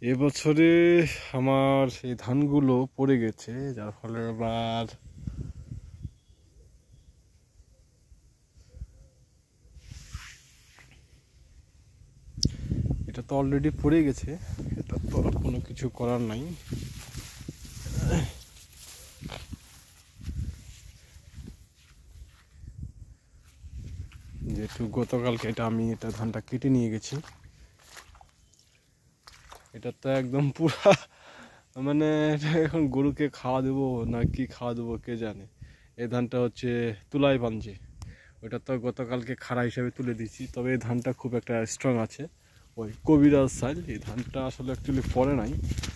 এবছরে আমার এই ধানগুলো পড়ে গেছে, যার ফলে আবার এটা তো অলরেডি পড়ে গেছে, এটা তো আর কোনো কিছু করার নাই। যেহেতু গতকালকে আমি এটা ধানটা কেটে নিয়ে গেছি, এটা তো একদম পুরা মানে এটা এখন গরুকে খাওয়া দেবো না কি খাওয়া দেবো কে জানে। এই ধানটা হচ্ছে তুলাই পাঞ্জি, ওটা তো গতকালকে খাড়া হিসাবে তুলে দিয়েছি। তবে এই ধানটা খুব একটা স্ট্রং আছে, ওই কবিরাজ সাইল। এই ধানটা আসলে অ্যাকচুয়ালি পড়ে নাই,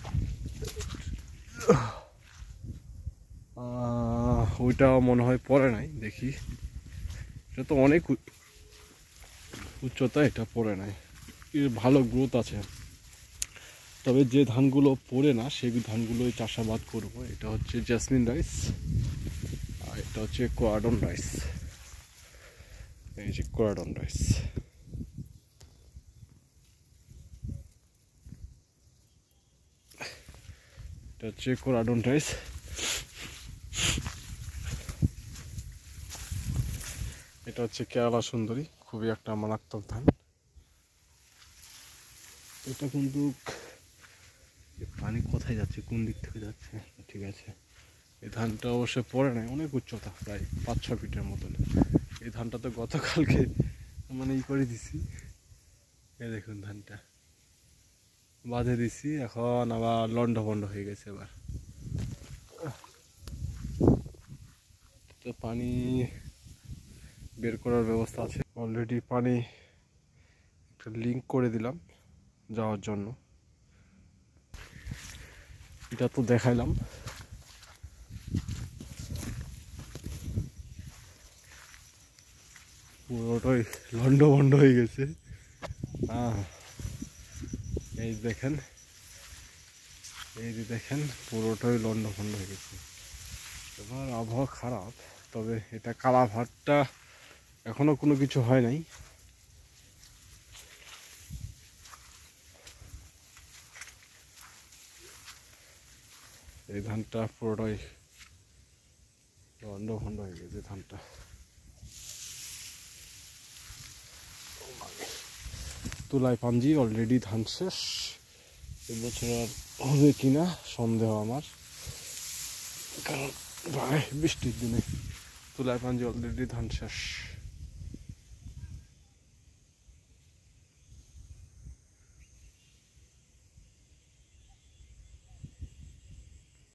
ওইটাও মনে হয় পড়ে নাই। দেখি, এটা তো অনেক উচ্চতা, এটা পড়ে নাই, এর ভালো গ্রোথ আছে। তবে যে ধানগুলো পড়ে না সেই ধানগুলোই চাষাবাদ করব। এটা হচ্ছে জেসমিন রাইস, আর এটা হচ্ছে কোয়াডন রাইস। এই যে কোয়াডন রাইস, এটা হচ্ছে কোয়াডন রাইস। এটা হচ্ছে কেরালা সুন্দরী, খুবই একটা মারাত্মক ধান। এটা কিন্তু পানি কোথায় যাচ্ছে, কোন দিক থেকে যাচ্ছে, ঠিক আছে। এই ধানটা অবশ্যই পড়ে নাই, অনেক উচ্চতা, প্রায় 5-6 ফিটের মতন। এই ধানটা তো গতকালকে মানে করে দিছি। এই দেখুন ধানটা বাঁধে দিছি, এখন আবার লন্ড ভন্ড হয়ে গেছে। এবার তো পানি বের করার ব্যবস্থা আছে, অলরেডি পানি একটা লিঙ্ক করে দিলাম যাওয়ার জন্য। এটা তো দেখাইলাম, পুরোটাই লন্ড ভন্ড হয়ে গেছে। এই দেখেন, এই যে দেখেন, পুরোটাই লন্ড ভন্ড হয়ে গেছে। এবার আবহাওয়া খারাপ, তবে এটা কালা ভাতটা এখনো কোনো কিছু হয় নাই। এই ধানটা পুরোটাই লন্ড ভন্ড হয়ে গেছে ধানটা। তুলাই পাঞ্জি অলরেডি ধান শেষ। এবছর আর হবে কিনা সন্দেহ আমার, কারণ প্রায় বৃষ্টির দিনে তুলাই পাঞ্জি অলরেডি ধান শেষ।